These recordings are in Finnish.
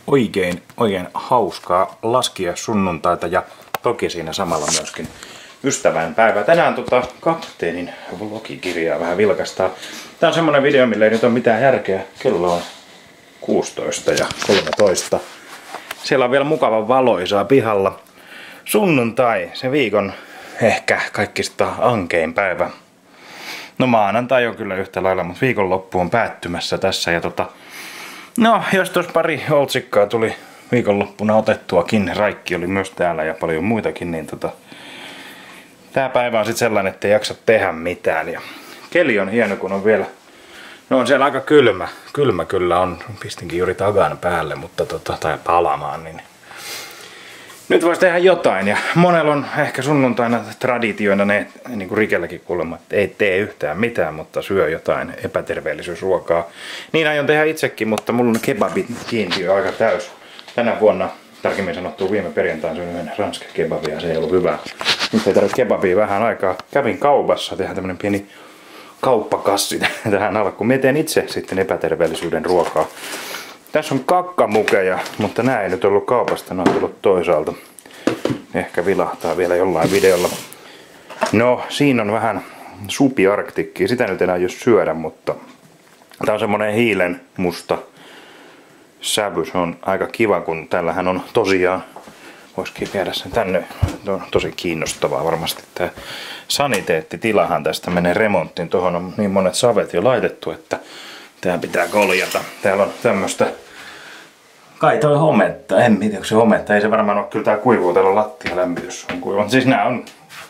oikein hauskaa laskiaissunnuntaita ja toki siinä samalla myöskin ystävänpäivää. Tänään kapteenin vlogikirjaa vähän vilkastaa. Tää on semmonen video, millä ei nyt ole mitään järkeä. Kello on 16 ja 13. Siellä on vielä mukava valoisaa pihalla. Sunnuntai, se viikon ehkä kaikista ankein päivä. No maanantai on kyllä yhtä lailla, mutta viikonloppu on päättymässä tässä ja no, jos tuossa pari otsikkaa tuli viikonloppuna otettuakin, Raikki oli myös täällä ja paljon muitakin, niin tää päivä on sitten sellainen, että ei jaksa tehdä mitään. Ja keli on hieno, kun on vielä, no on siellä aika kylmä. Kylmä kyllä on, pistinkin juuri tagan päälle, mutta tai palamaan, niin nyt voisi tehdä jotain. Ja monella on ehkä sunnuntaina traditioina ne, niin kuin Rikelläkin kuulemma, että ei tee yhtään mitään, mutta syö jotain epäterveellisyysruokaa. Niin aion tehdä itsekin, mutta mulla on kebabit kiintiö aika täys. Tänä vuonna, tarkemmin sanottu viime perjantaina, syön yhden ranska kebabia, se ei ollut hyvä. Nyt ei tarvitse kebabia vähän aikaa. Kävin kaupassa, tehdään tämmönen pieni kauppakassi tähän alkuun. Mä teen itse sitten epäterveellisyyden ruokaa. Tässä on kakkamukeja, mutta nää ei nyt ollut kaupasta, ne on tullut toisaalta. Ehkä vilahtaa vielä jollain videolla. No, siinä on vähän supiarktikkiä, sitä nyt enää jos syödä, mutta tää on semmonen hiilen musta sävy. Se on aika kiva, kun tällähän on tosiaan, voisikin viedä sen tänne, on tosi kiinnostavaa varmasti. Tää saniteettitilahan tästä menee remonttiin, tuohon on niin monet savet jo laitettu, että tää pitää koljata. Täällä on tämmöstä, kai toi hometta, en tiedä onko se hometta, ei se varmaan ole, kyllä tää kuivuu, täällä on lattialämmitys on kuiva. Siis nää on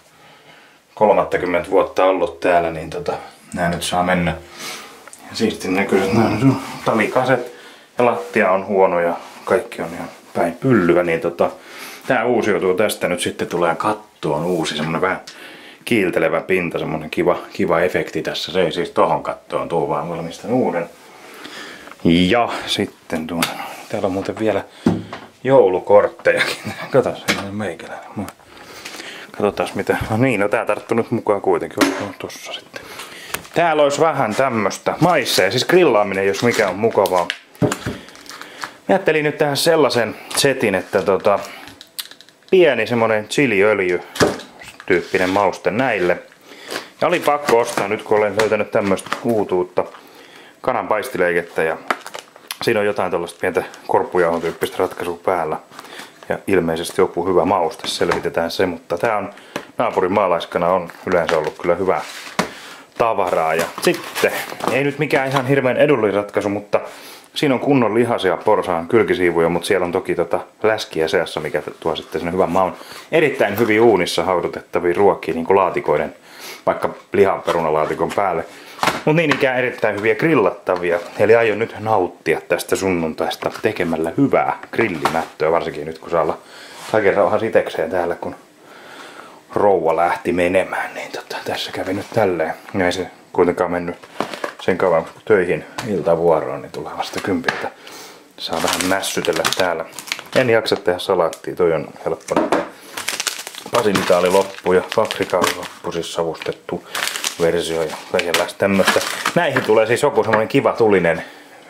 30 vuotta ollut täällä, niin nää nyt saa mennä. Ja siistin näköiset nää on talikaset ja lattia on huono ja kaikki on ihan päin pyllyä, niin tää uusiutuu tästä, nyt sitten tulee kattoon uusi semmonen vähän kiiltelevä pinta, semmonen kiva efekti tässä. Se ei siis tohon kattoon tuu, vaan valmistan uuden. Ja sitten täällä on muuten vielä joulukorttejakin. Katos, meikäläinen. Katsotaan mitä. No niin, no tää tarttuu nyt mukaan kuitenkin. On tossa sitten. Täällä olisi vähän tämmöstä maisseja, siis grillaaminen jos mikä on mukavaa. Ajattelin nyt tähän sellaisen setin, että pieni semmonen chiliöljy tyyppinen mauste näille. Ja oli pakko ostaa nyt kun olen löytänyt tämmöistä uutuutta kananpaistileikettä ja siinä on jotain tällaista pientä korppujauhon tyyppistä ratkaisua päällä. Ja ilmeisesti joku hyvä mauste, selvitetään se, mutta tää on naapurin maalaiskana on yleensä ollut kyllä hyvää tavaraa. Ja sitten, ei nyt mikään ihan hirveän edullinen ratkaisu, mutta siinä on kunnon lihasia porsaan kylkisiivuja, mutta siellä on toki läskiä seassa, mikä tuo sitten sen hyvän maun. Erittäin hyvin uunissa haudutettavia ruokia, niin kuin laatikoiden, vaikka lihaperunalaatikon päälle. Mutta niin ikään erittäin hyviä grillattavia. Eli aion nyt nauttia tästä sunnuntaista tekemällä hyvää grillimättöä, varsinkin nyt kun saa olla kaiken rauhassa itekseen täällä, kun rouva lähti menemään. Niin tässä kävi nyt tälleen. Ja ei se kuitenkaan mennyt sen kauan kun töihin iltavuoroon, niin tulee vasta 10. Saa vähän mässytellä täällä. En jaksa tehdä salaattia, toi on helppo. Basilikaali loppu ja paprika loppu, siis savustettu versio ja kaikenlaista tämmöstä. Näihin tulee siis joku semmonen kiva tulinen,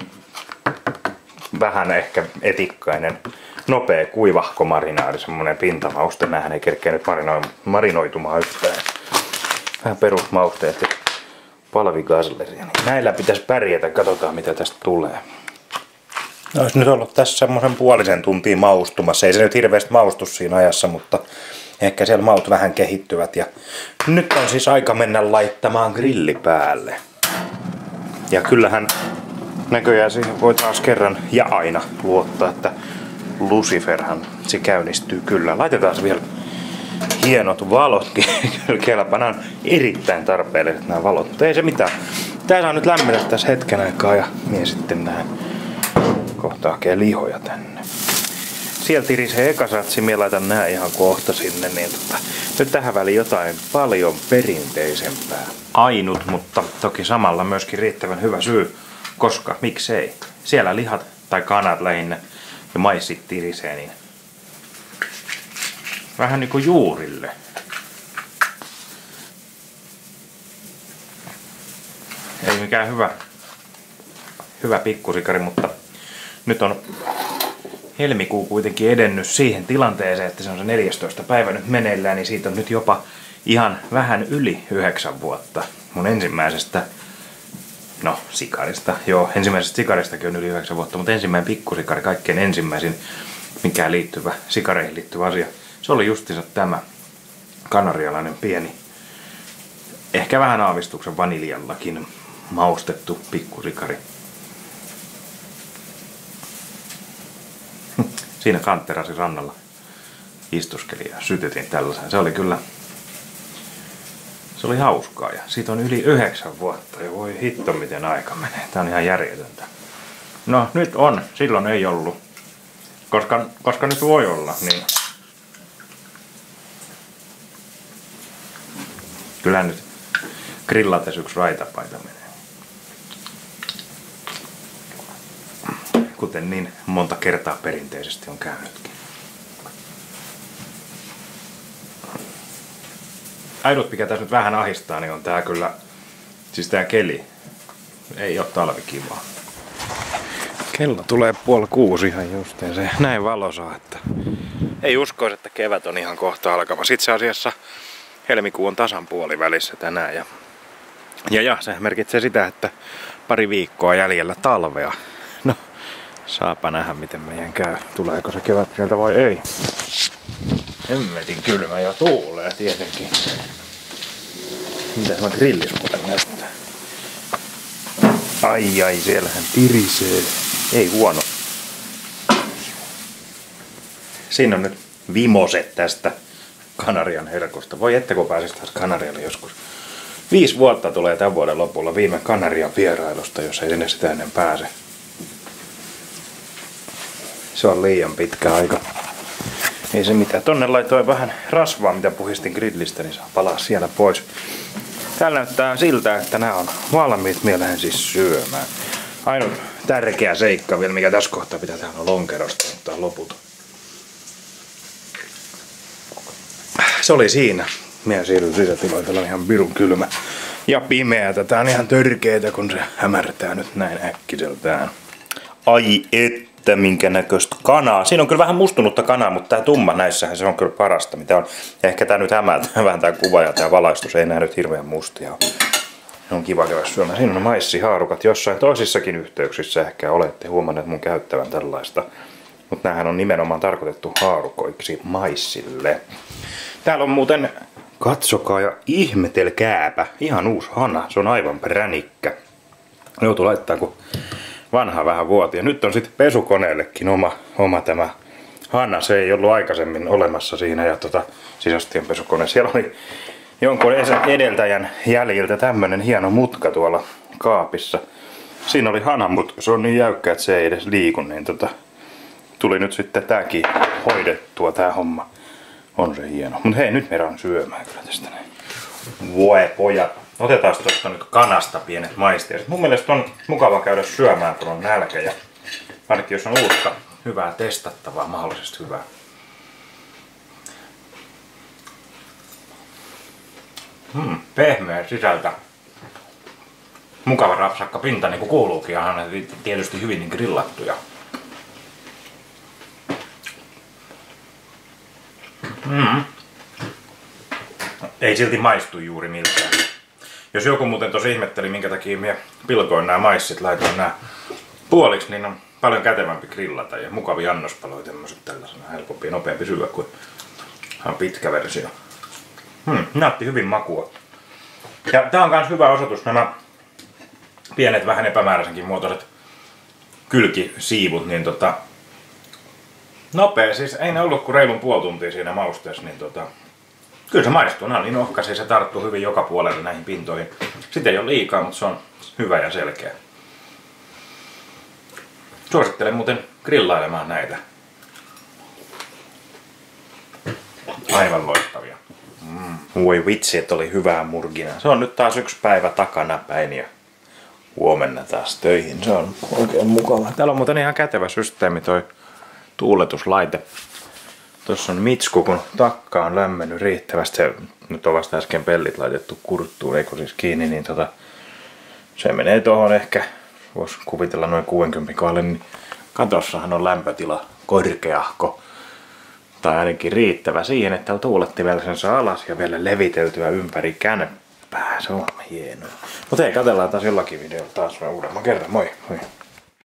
vähän ehkä etikkainen, nopea kuivahko marinaadi, semmonen pintamauste. Näähän ei kerkeä nyt marinoitumaan yhtään. Vähän perusmausteet ja palvigasleria. Näillä pitäisi pärjätä, katsotaan mitä tästä tulee. Olisi nyt ollut tässä semmoisen puolisen tuntia maustumassa. Ei se nyt hirveästi maustu siinä ajassa, mutta ehkä siellä maut vähän kehittyvät. Ja nyt on siis aika mennä laittamaan grilli päälle. Ja kyllähän näköjään siihen voi taas kerran ja aina luottaa, että Luciferhan se käynnistyy kyllä. Laitetaan vielä hienot valotkin. Kelpana on erittäin tarpeelliset nämä valot, mutta ei se mitään. Tää saa nyt lämmetä tässä hetken aikaa ja minä sitten näen kohta hakee lihoja tänne. Sieltä irisee eka satsi, minä laitan nää ihan kohta sinne, niin nyt tähän väliin jotain paljon perinteisempää. Ainut, mutta toki samalla myöskin riittävän hyvä syy, koska miksei. Siellä lihat tai kanat lähinnä ja maissit tirisee, niin vähän niinku juurille. Ei mikään hyvä pikkusikari, mutta nyt on helmikuu kuitenkin edennyt siihen tilanteeseen, että se on se 14. päivä nyt meneillään, niin siitä on nyt jopa ihan vähän yli 9 vuotta. Mun ensimmäisestä, no sikarista, joo, ensimmäisestä sikaristakin on yli 9 vuotta, mutta ensimmäinen pikkusikari, kaikkein ensimmäisin mikään liittyvä, sikareihin liittyvä asia, se oli justiinsa tämä kanarialainen pieni, ehkä vähän aavistuksen vaniljallakin maustettu pikkusikari. Siinä kantterasi rannalla istuskeli ja sytytin tällaisen. Se oli kyllä, se oli hauskaa ja siitä on yli 9 vuotta ja voi hitto miten aika menee. Tää on ihan järjetöntä. No nyt on, silloin ei ollut. Koska nyt voi olla, niin kyllä nyt grillates yksi raitapaita menee. Kuten niin monta kertaa perinteisesti on käynytkin. Ainut mikä tässä nyt vähän ahistaa, niin on tää kyllä, siis tää keli. Ei oo talvikivaa. Kello tulee 5:30 ihan justiin se. Näin valosaa, että ei uskoisi, että kevät on ihan kohta alkamassa. Itse asiassa helmikuu on tasan puolivälissä tänään ja se merkitsee sitä, että pari viikkoa jäljellä talvea. No, saapa nähdä miten meidän käy. Tuleeko se kevät sieltä vai ei? Hemmetin kylmä ja tuulee tietenkin. Mitäs mä grillispuolen näyttää? Ai, siellähän tirisee. Ei huono. Siinä on nyt vimoset tästä Kanarian herkusta. Voi että kun pääsis taas Kanarialle joskus. 5 vuotta tulee tämän vuoden lopulla viime Kanarian vierailusta, jos ei sinne sitä ennen pääse. Se on liian pitkä aika. Ei se mitään. Tonne laitoin vähän rasvaa, mitä puhistin grillistä, niin saa palaa siellä pois. Täällä näyttää siltä, että nämä on valmiit mieleen siis syömään. Ainut tärkeä seikka vielä, mikä tässä kohtaa pitää tehdä, on lonkerosta ottaa loput. Se oli siinä. Minä siirryn sisätiloilla, on ihan pirun kylmä ja pimeätä. Tää on ihan törkeetä, kun se hämärtää nyt näin äkkiseltään. Ai että minkä näköistä kanaa. Siinä on kyllä vähän mustunutta kanaa, mutta tää tumma näissähän se on kyllä parasta, mitä on. Ehkä tää nyt hämää vähän tää kuva ja tää valaistus ei näy nyt hirveän mustia. On kiva käydä syömään. Siinä on maissihaarukat. Jossain toisissakin yhteyksissä ehkä olette huomanneet mun käyttävän tällaista. Mutta näähän on nimenomaan tarkoitettu haarukoiksi maissille. Täällä on muuten, katsokaa ja ihmetelkääpä, ihan uusi hana. Se on aivan pränikkä. Joutuu laittaa kun vanha vähän vuoti. Ja nyt on sitten pesukoneellekin oma tämä hana. Se ei ollut aikaisemmin olemassa siinä ja sisästien pesukone. Siellä oli jonkun edeltäjän jäljiltä tämmönen hieno mutka tuolla kaapissa. Siinä oli hana, mutta se on niin jäykkä, että se ei edes liiku. Niin tuli nyt sitten tääkin hoidettua tää homma. On se hieno. Mut hei, nyt meidän on syömään kyllä tästä näin. Voi pojat. Otetaan tuosta nyt kanasta pienet maisteet. Mun mielestä on mukava käydä syömään, kun on nälkä. Ja ainakin jos on uutta, hyvää testattavaa, mahdollisesti hyvää. Pehmeä sisältä. Mukava rapsakka pinta, niin kuin kuuluukin. Ja tietysti hyvin niin grillattuja. Ei silti maistu juuri miltään. Jos joku muuten tosi ihmetteli, minkä takia minä pilkoin nämä maissit, laitoin nämä puoliksi, niin on paljon kätevämpi grillata ja mukavia annospaloja tämmöiset tällaisena. Helpompi ja nopeampi syödä kuin pitkä versio. Näytti hyvin makua. Ja tää on kans hyvä osoitus, nämä pienet vähän epämääräisenkin muotoiset kylkisiivut, niin nopea, siis ei ne ollut kuin reilun puoli tuntia siinä mausteessa, niin kyllä se maistuu, nämä on niin ohkaisia, se tarttuu hyvin joka puolelle näihin pintoihin. Sitten ei ole liikaa, mutta se on hyvä ja selkeä. Suosittelen muuten grillailemaan näitä. Aivan loistavia. Voi vitsi, että oli hyvää murgina. Se on nyt taas yksi päivä takana päin ja huomenna taas töihin. Se on oikein mukava. Täällä on muuten ihan kätevä systeemi toi tuuletuslaite. Tuossa on Mitsku, kun takka on lämmennyt riittävästi. Se, nyt on vasta äsken pellit laitettu kurttuun, eikö siis kiinni, niin se menee tuohon ehkä, voisi kuvitella noin 60 kohdalle, niin katossahan on lämpötila korkeahko. Tai ainakin riittävä siihen, että tuulettimella saa alas ja vielä leviteltyä ympäri kämppää. Se on hienoa. Mutta hei, katsellaan taas jollakin videolla taas uudemman kerran. Moi! Moi!